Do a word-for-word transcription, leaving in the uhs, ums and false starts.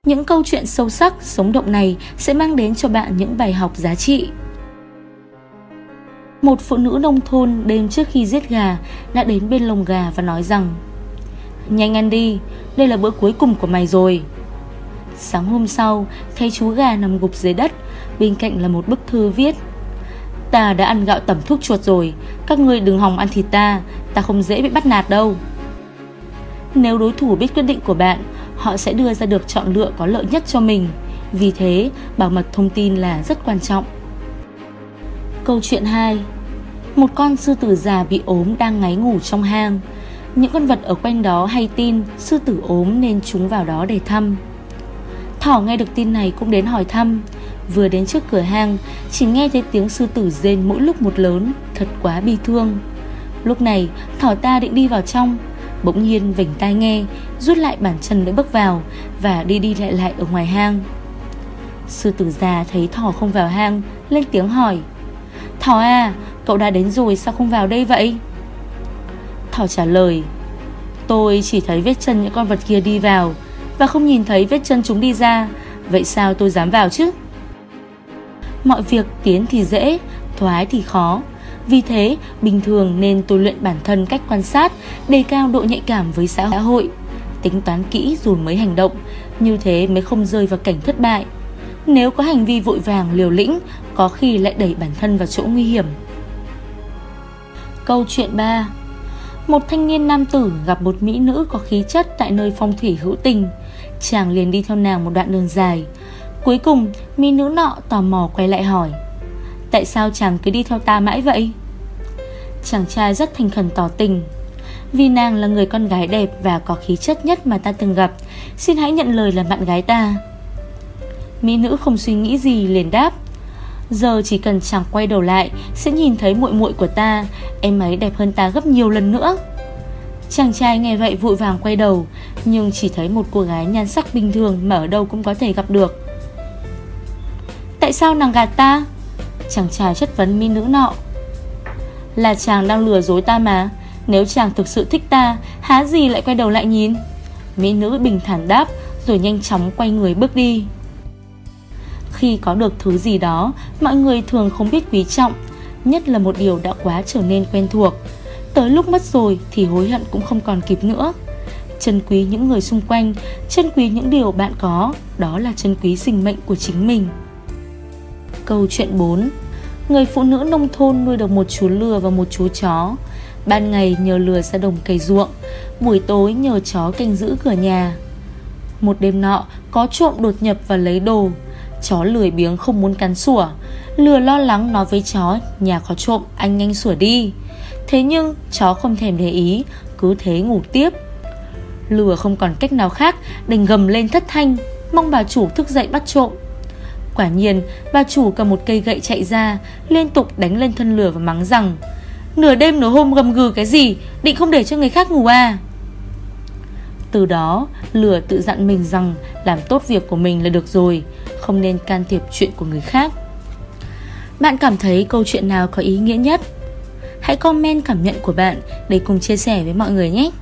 Những câu chuyện sâu sắc, sống động này sẽ mang đến cho bạn những bài học giá trị. Một phụ nữ nông thôn đêm trước khi giết gà đã đến bên lồng gà và nói rằng: "Nhanh ăn đi, đây là bữa cuối cùng của mày rồi." Sáng hôm sau, thấy chú gà nằm gục dưới đất, bên cạnh là một bức thư viết: "Ta đã ăn gạo tẩm thuốc chuột rồi, các ngươi đừng hòng ăn thịt ta, ta không dễ bị bắt nạt đâu." Nếu đối thủ biết quyết định của bạn, họ sẽ đưa ra được chọn lựa có lợi nhất cho mình. Vì thế, bảo mật thông tin là rất quan trọng. Câu chuyện hai. Một con sư tử già bị ốm đang ngáy ngủ trong hang. Những con vật ở quanh đó hay tin sư tử ốm nên chúng vào đó để thăm. Thỏ nghe được tin này cũng đến hỏi thăm. Vừa đến trước cửa hang, chỉ nghe thấy tiếng sư tử rên mỗi lúc một lớn, thật quá bi thương. Lúc này, thỏ ta định đi vào trong, bỗng nhiên vểnh tai nghe, rút lại bàn chân để bước vào và đi đi lại lại ở ngoài hang. Sư tử già thấy thỏ không vào hang, lên tiếng hỏi: "Thỏ à, cậu đã đến rồi sao không vào đây vậy?" Thỏ trả lời: "Tôi chỉ thấy vết chân những con vật kia đi vào và không nhìn thấy vết chân chúng đi ra, vậy sao tôi dám vào chứ?" Mọi việc tiến thì dễ, thoái thì khó. Vì thế, bình thường nên tôi luyện bản thân cách quan sát, đề cao độ nhạy cảm với xã hội, tính toán kỹ rồi mới hành động, như thế mới không rơi vào cảnh thất bại. Nếu có hành vi vội vàng liều lĩnh, có khi lại đẩy bản thân vào chỗ nguy hiểm. Câu chuyện ba. Một thanh niên nam tử gặp một mỹ nữ có khí chất tại nơi phong thủy hữu tình. Chàng liền đi theo nàng một đoạn đường dài. Cuối cùng, mỹ nữ nọ tò mò quay lại hỏi: "Tại sao chàng cứ đi theo ta mãi vậy?" Chàng trai rất thành khẩn tỏ tình: "Vì nàng là người con gái đẹp và có khí chất nhất mà ta từng gặp, xin hãy nhận lời làm bạn gái ta." Mỹ nữ không suy nghĩ gì liền đáp: "Giờ chỉ cần chàng quay đầu lại sẽ nhìn thấy muội muội của ta, em ấy đẹp hơn ta gấp nhiều lần nữa." Chàng trai nghe vậy vội vàng quay đầu, nhưng chỉ thấy một cô gái nhan sắc bình thường mà ở đâu cũng có thể gặp được. "Tại sao nàng gạt ta?" Chàng trai chất vấn mỹ nữ nọ. "Là chàng đang lừa dối ta mà, nếu chàng thực sự thích ta, há gì lại quay đầu lại nhìn?" Mỹ nữ bình thản đáp, rồi nhanh chóng quay người bước đi. Khi có được thứ gì đó, mọi người thường không biết quý trọng, nhất là một điều đã quá trở nên quen thuộc. Tới lúc mất rồi thì hối hận cũng không còn kịp nữa. Trân quý những người xung quanh, trân quý những điều bạn có, đó là trân quý sinh mệnh của chính mình. Câu chuyện bốn. Người phụ nữ nông thôn nuôi được một chú lừa và một chú chó. Ban ngày nhờ lừa ra đồng cày ruộng, buổi tối nhờ chó canh giữ cửa nhà. Một đêm nọ, có trộm đột nhập và lấy đồ. Chó lười biếng không muốn cắn sủa. Lừa lo lắng nói với chó: "Nhà có trộm, anh nhanh sủa đi." Thế nhưng chó không thèm để ý, cứ thế ngủ tiếp. Lừa không còn cách nào khác, đành gầm lên thất thanh, mong bà chủ thức dậy bắt trộm. Quả nhiên, bà chủ cầm một cây gậy chạy ra, liên tục đánh lên thân lừa và mắng rằng: "Nửa đêm nửa hôm gầm gừ cái gì, định không để cho người khác ngủ à?" Từ đó, lừa tự dặn mình rằng làm tốt việc của mình là được rồi, không nên can thiệp chuyện của người khác. Bạn cảm thấy câu chuyện nào có ý nghĩa nhất? Hãy comment cảm nhận của bạn để cùng chia sẻ với mọi người nhé!